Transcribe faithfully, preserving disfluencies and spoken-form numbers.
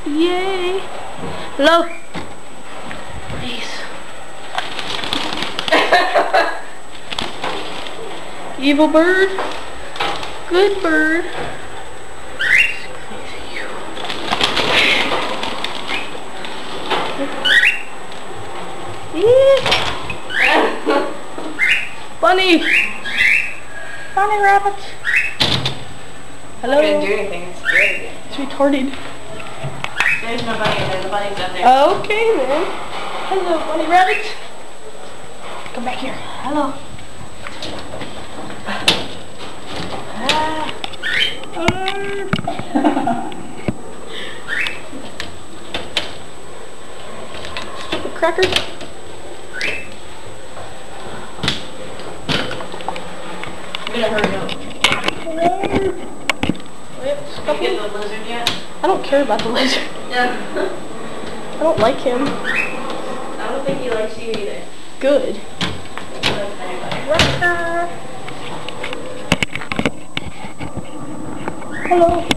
Yay! Hello. Please. Evil bird. Good bird. Bunny! Bunny rabbit! Hello? I didn't do anything, it's scary. It's retarded. There's no bunny, there's a bunny down there. Okay then. Hello, bunny rabbit. Come back here. Hello. Ah. Stupid crackers. I'm gonna hurry up. Wait, Did you get the lizard yet? I don't care about the lizard. Yeah. I don't like him. I don't think he likes you either. Good. He likes anybody. Hello.